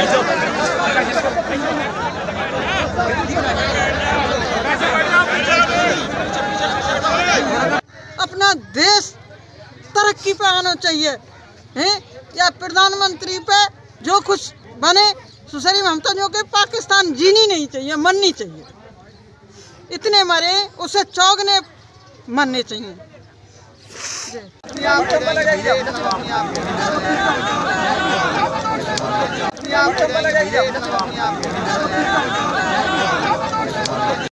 अपना देश तरक्की पे आना चाहिए हैं, या प्रधानमंत्री पे जो कुछ बने सुसरी ममता जो के पाकिस्तान जीनी नहीं चाहिए, मरनी चाहिए। इतने मरे उसे चौगने मरने चाहिए।